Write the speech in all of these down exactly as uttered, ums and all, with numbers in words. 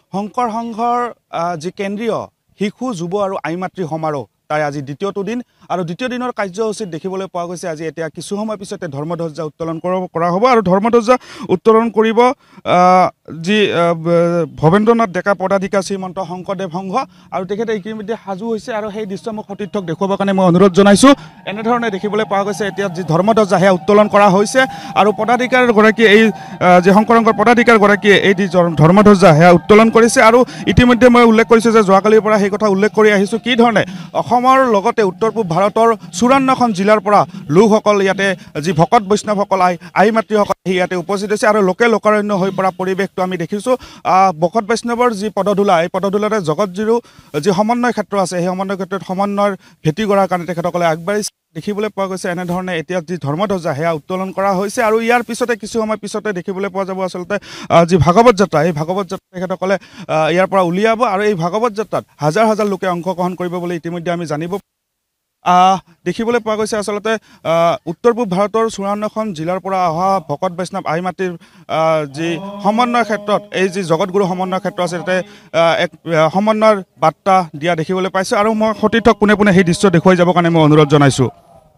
শংকৰ সংঘৰ যি কেন্দ্ৰীয় শিশু যুৱ আৰু আইমাতৃ সমাৰোহ তাই আজি দ্বিতীয়টো দিন আৰু দ্বিতীয় দিনৰ কাৰ্যসূচীত দেখিবলৈ পোৱা গৈছে আজি এতিয়া কিছু সময় পিছতে ধৰ্মধ্বজা উত্তোলন কৰা হ'ব আৰু ধৰ্মধ্বজা উত্তোলন কৰিব যি ভৱেন্দ্ৰনাথ ডেকা পদাধিকাৰ শ্ৰীমন্ত শংকৰদেৱ সংঘ আৰু তেখেতে ইতিমধ্যে সাজু হৈছে আৰু সেই দৃশ্য মোক সতীৰ্থক দেখুৱাবৰ কাৰণে মই অনুৰোধ জনাইছোঁ। এনেধৰণে দেখিবলৈ পোৱা গৈছে এতিয়া যি ধৰ্মধ্বজা সেয়া উত্তোলন কৰা হৈছে আৰু পদাধিকাৰগৰাকীয়ে এই যি শংকৰ সংঘৰ পদাধিকাৰগৰাকীয়ে এই যি ধৰ্মধ্বজা সেয়া উত্তোলন কৰিছে আৰু ইতিমধ্যে মই উল্লেখ কৰিছোঁ যে যোৱাকালিৰ পৰা সেই কথা উল্লেখ কৰি আহিছোঁ কি ধৰণে অসমৰ লগতে উত্তৰ পূব ভাৰতৰ চৌৰান্নখন জিলাৰ পৰা লোকসকল ইয়াতে যি ভকত বৈষ্ণৱসকল আই আই মাতৃসকল আহি ইয়াতে উপস্থিত হৈছে আৰু লোকে লোকাৰণ্য হৈ পৰা পৰিৱেশটো আমি দেখিছোঁ। ভকত বৈষ্ণৱৰ যি পদধূলা এই পদধূলাতে জগতজিৰো যি সমন্বয় ক্ষেত্ৰ আছে সেই সমন্বয় ক্ষেত্ৰত সমন্বয়ৰ ভেটি গঢ়াৰ কাৰণে তেখেতসকলে আগবাঢ়িছে। দেখিবলৈ পোৱা গৈছে এনেধৰণে এতিয়া যি ধৰ্মধ্বজা সেয়া উত্তোলন কৰা হৈছে আৰু ইয়াৰ পিছতে কিছু সময় পিছতে দেখিবলৈ পোৱা যাব আচলতে যি ভাগৱত যাত্ৰা এই ভাগৱত যাত্ৰা তেখেতসকলে ইয়াৰ পৰা উলিয়াব আৰু এই ভাগৱত যাত্ৰাত হাজাৰ হাজাৰ লোকে অংশগ্ৰহণ কৰিব বুলি ইতিমধ্যে আমি জানিব দেখিবলৈ পোৱা গৈছে। আচলতে উত্তৰ পূব ভাৰতৰ চৌৰান্নখন জিলাৰ পৰা অহা ভকত বৈষ্ণৱ আই মাতৃৰ যি সমন্বয়ৰ ক্ষেত্ৰত এই যি জগতগুৰু সমন্বয়ৰ ক্ষেত্ৰ আছে তাতে এক সমন্বয়ৰ বাৰ্তা দিয়া দেখিবলৈ পাইছোঁ আৰু মই সতীৰ্থক পোনে পোনে সেই দৃশ্য দেখুৱাই যাবৰ কাৰণে মই অনুৰোধ জনাইছোঁ।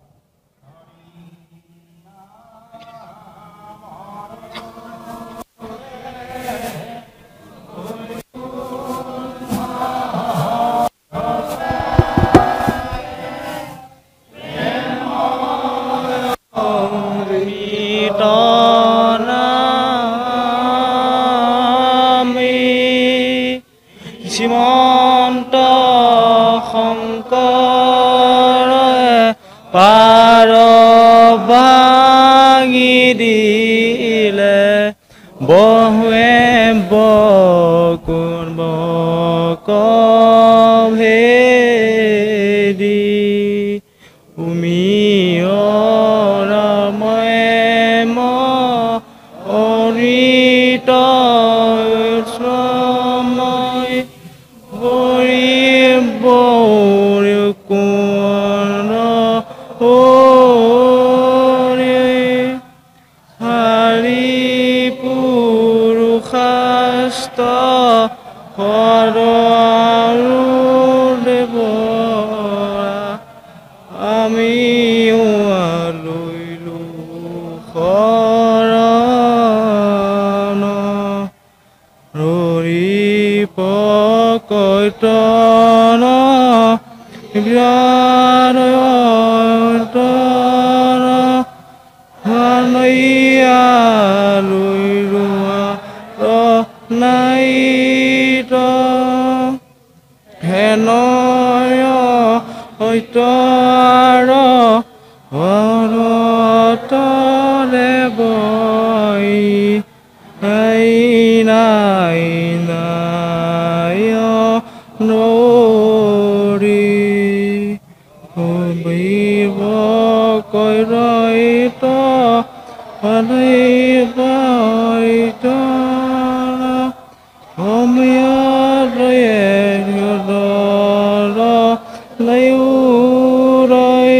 শ্ৰীমন্ত শংকৰ পাৰ ভাঙি দিলে বহুৱে বকুৰ বকভেদি উমিয়ৰময় অৰিত শ্ৰময় বৌৰ কোঁৱৰ হাৰি পুৰুষাস্ত দেৱ আমি লৈলো শৰণ ৰৰি পকৈতন বিৰায়তন হানৈয়া লৈ ৰোৱা নাইত হেনয় সত্যৰ হৰতৰে বৈ নাই নাই নাই নৰি হবিব কৈত হৰিত হমিয়ৰ লয়ুৰৈ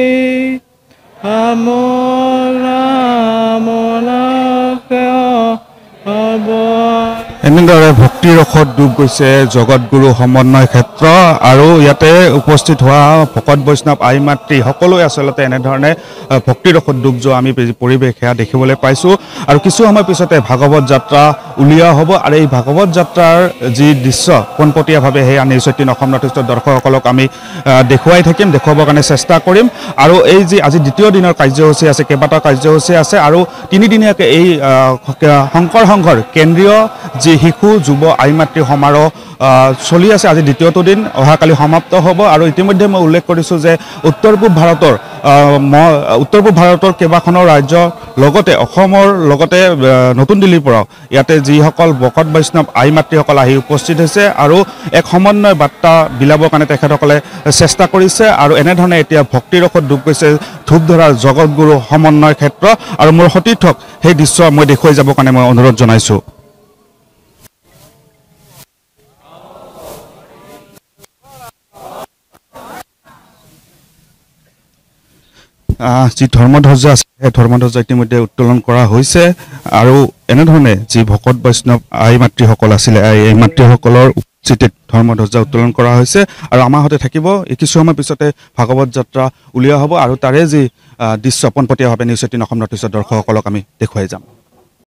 এনেদৰে ভক্তিৰ ৰসত ডুব গৈছে জগতগুৰু সমন্বয় ক্ষেত্ৰ আৰু ইয়াতে উপস্থিত হোৱা ভকত বৈষ্ণৱ আই মাতৃ সকলোৱে আচলতে এনেধৰণে ভক্তিৰ ৰসত ডুব যোৱা আমি পৰিৱেশ সেয়া দেখিবলৈ পাইছোঁ আৰু কিছু সময় পিছতে ভাগৱত যাত্ৰা উলিওৱা হ'ব আৰু এই ভাগৱত যাত্ৰাৰ যি দৃশ্য পোনপটীয়াভাৱে সেয়া নিউজ এইটিন অসম নৰ্থ ইষ্টৰ দৰ্শকসকলক আমি দেখুৱাই থাকিম দেখুৱাবৰ কাৰণে চেষ্টা কৰিম আৰু এই যি আজি দ্বিতীয় দিনৰ কাৰ্যসূচী আছে কেইবাটাও কাৰ্যসূচী আছে আৰু তিনিদিনীয়াকৈ এই শংকৰ সংঘৰ কেন্দ্ৰীয় যি শিশু যুৱ আই মাতৃ সমাৰোহ চলি আছে আজি দ্বিতীয়টো দিন অহাকালি সমাপ্ত হ'ব আৰু ইতিমধ্যে মই উল্লেখ কৰিছোঁ যে উত্তৰ পূব ভাৰতৰ উত্তৰ পূব ভাৰতৰ কেইবাখনো ৰাজ্যৰ লগতে অসমৰ লগতে নতুন দিল্লীৰ পৰাও ইয়াতে যিসকল ভকত বৈষ্ণৱ আই মাতৃসকল আহি উপস্থিত হৈছে আৰু এক সমন্বয় বাৰ্তা বিলাবৰ কাৰণে তেখেতসকলে চেষ্টা কৰিছে আৰু এনেধৰণে এতিয়া ভক্তিৰ ৰসত ডুব গৈছে ধূপধৰাৰ জগতগুৰু সমন্বয় ক্ষেত্ৰ আৰু মোৰ সতীৰ্থক সেই দৃশ্য মই দেখুৱাই যাবৰ কাৰণে মই অনুৰোধ জনাইছোঁ। যি ধৰ্মধ্বজা আছে সেই ধৰ্মধ্বজা ইতিমধ্যে উত্তোলন কৰা হৈছে আৰু এনেধৰণে যি ভকত বৈষ্ণৱ আই মাতৃসকল আছিলে এই মাতৃসকলৰ উপস্থিতিত ধৰ্মধ্বজা উত্তোলন কৰা হৈছে আৰু আমাৰ সৈতে থাকিব এই কিছু সময় পিছতে ভাগৱত যাত্ৰা উলিওৱা হ'ব আৰু তাৰে যি দৃশ্য পোনপটীয়াভাৱে নিউজ এইটিন অসম নৰ্থ ইষ্টৰ দৰ্শকসকলক আমি দেখুৱাই যাম।